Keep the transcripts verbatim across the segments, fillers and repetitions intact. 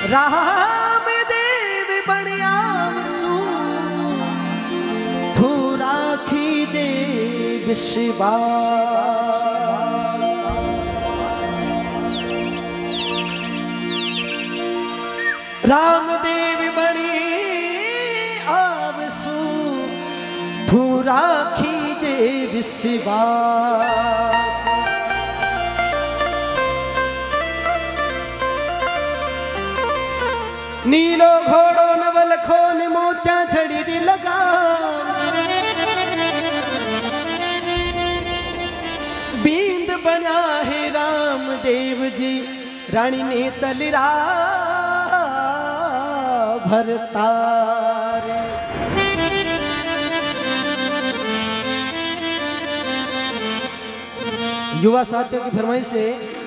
राम देव बनिया सू तू राखी दे विश्वास। राम देव बनी आवसू तू राखी दे विश्वास। नीलो घोड़ो नवल खोन मोत्या छड़ी दी लगा बींद बना है राम देव जी रानी ने तलरा भरतारे। युवा साथियों की फरमाइश से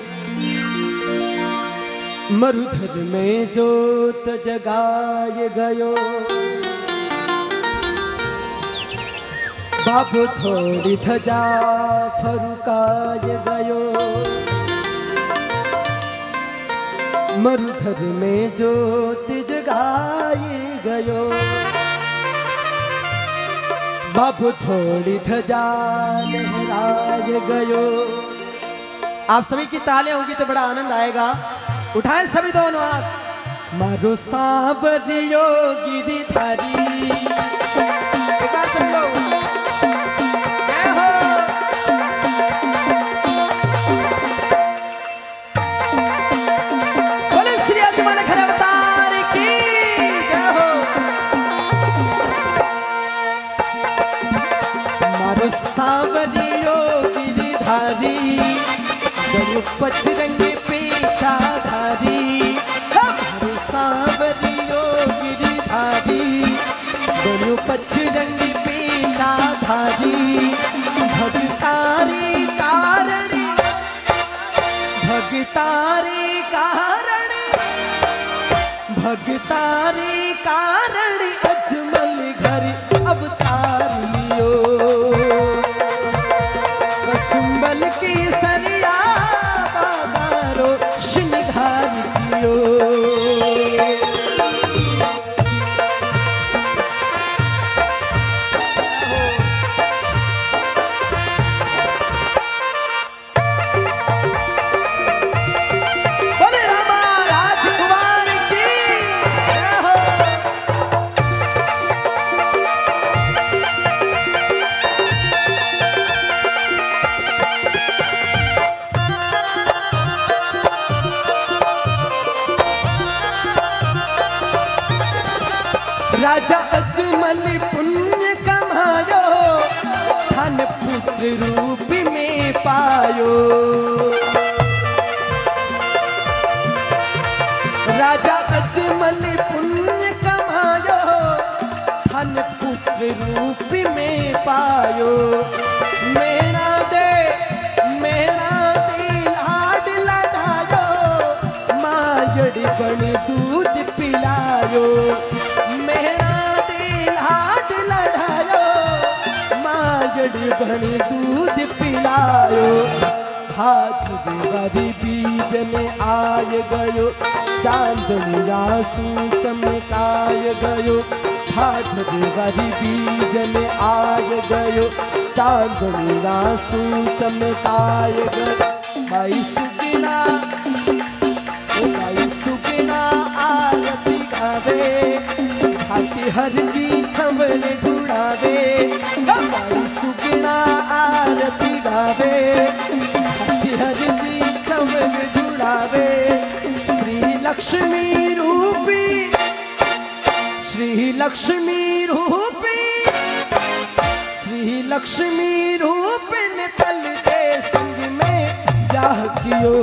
मरुधर में जोत जगाए गयो बाबू थोड़ी धजा फरुकाए गयो। मरुधर में जोत जगाए गयो बाबू थोड़ी धजा लहराए गयो। आप सभी की तालियां होगी तो बड़ा आनंद आएगा। उठाएं सभी दोनों हाथ। मारो सांवरियो गिरिधारी एक बार सुन लो। जय हो। बोले श्री अजमल खर अवतार की जय हो। मारो सांवरियो गिरिधारी पचरंगी पीछाधारी हमारे सांवरियो गिरिधारी बनो पचरंगी पीछाधारी। भगतारी कारणी भगतारी कारणी भगतारी कारणी अजमल घर अवतारियो कसुंबल की सरिया राजा अजमल पुण्य कमायो धन पुत्र रूप में पायो। राजा अजमल पुण्य कमायो धन पुत्र रूप में पायो। मेरा दे मेरा दे लाड लड़ायो माँ जड़ी बनी दूध पिलायो। जड़ी बनी दूध पिलायो। हाथ देवारी बीज में आय गयो चांदनी रासू चमकाय गयो। हाथ देवारी बीज में आय गयो चांदनी रासू चमकाय गयो। भाई सुकिना भाई सुकिना आरती गावे हाथी हर जी छवल ढूंढावे। भाई सुकिना आरती गावे हाथी हर जी छवल ढूंढावे। श्री लक्ष्मी रूपी श्री लक्ष्मी रूपी श्री लक्ष्मी रूपी ने तल के संग में ब्याह कियो।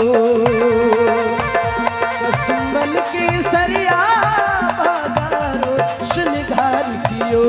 कसुंबल के सरिया बागारो श्रृंगार कियो।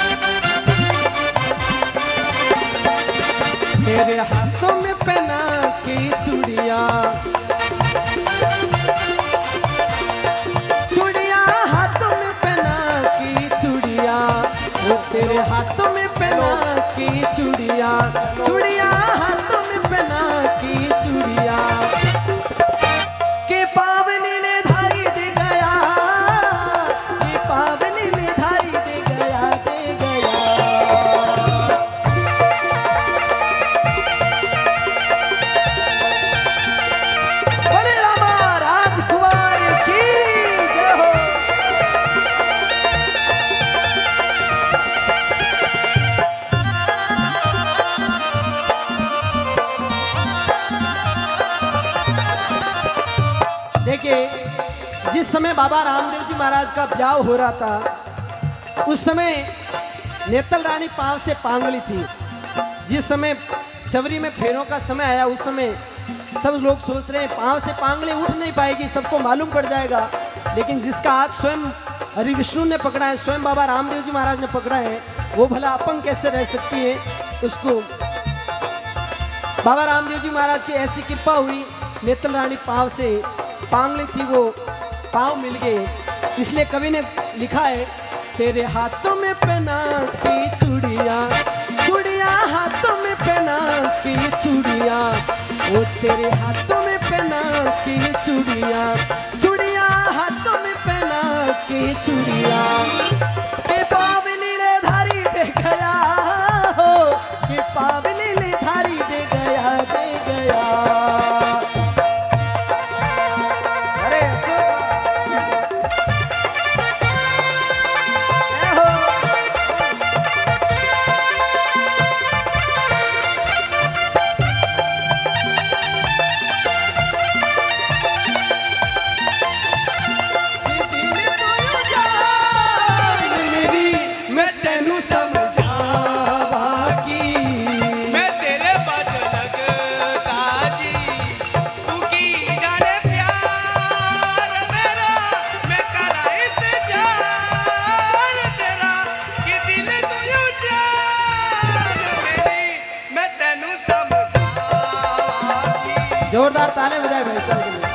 तेरे हाथों में पहना चूड़िया हाथों में पहना की चूड़िया के पावनी ने धारी दे गया, के पावनी ने धारी दे गया, दे गया। बोले रामा राजकुमार की जय हो। देखिए, जिस समय बाबा रामदेव जी महाराज का ब्याह हो रहा था उस समय नेतल रानी पांव से पांगली थी। जिस समय चवरी में फेरों का समय आया उस समय सब लोग सोच रहे हैं पांव से पांगली उठ नहीं पाएगी, सबको मालूम पड़ जाएगा। लेकिन जिसका हाथ स्वयं हरि विष्णु ने पकड़ा है, स्वयं बाबा रामदेव जी महाराज ने पकड़ा है, वो भला अपंग कैसे रह सकती है। उसको बाबा रामदेव जी महाराज की ऐसी कृपा हुई, नेतल रानी पांव से पांगली थी, वो पांव मिल गए। इसलिए कवि ने लिखा है, तेरे हाथों में पहना की चूड़िया, चूड़िया हाथों में पहना की चूड़िया, वो तेरे हाथों में पहना की चूड़िया, चूड़िया हाथों में पहना की चूड़िया के पावनी ने धारी दे गया हो, के पावनी ने धारी दे गया, दे गया। जोरदार ताले बजाए भाई साहब के लिए।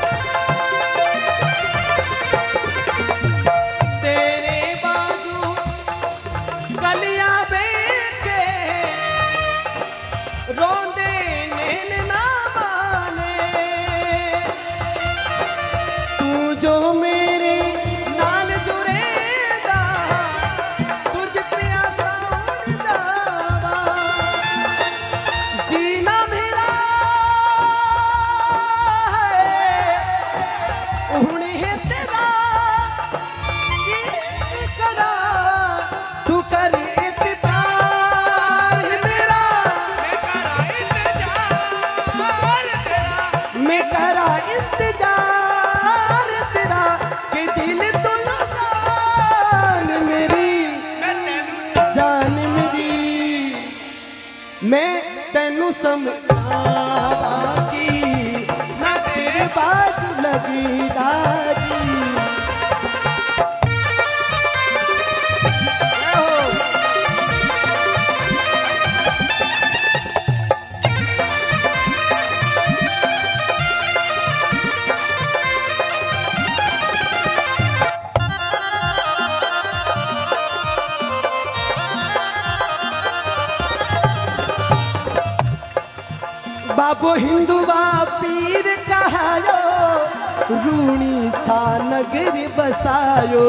तेरे बाजू गलियां बेके रोंदे नैन ना माने, तू जो मेरे नाल जुड़ेगा तुझ पे आसान जावा, जीना मेरा तू कर इंतजार मेरा, मैं करा इंतजार तेरा कि दिल तू जान मेरी, जान मेरी मैं तेनू समझा की ना तेरे बाजू लगी दादी। बाबो हिंदू बा पीर कहायो, रूणी छा नगर बसायो,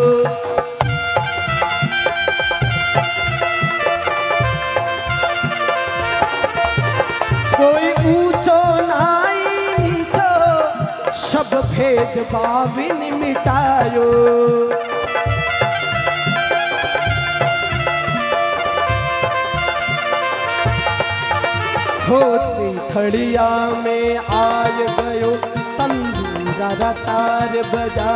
कोई ऊंचो नाई नीचो, सब भेद भाविन मिटायो। धोती खड़िया में आय गयो, तंदूरा तार बजा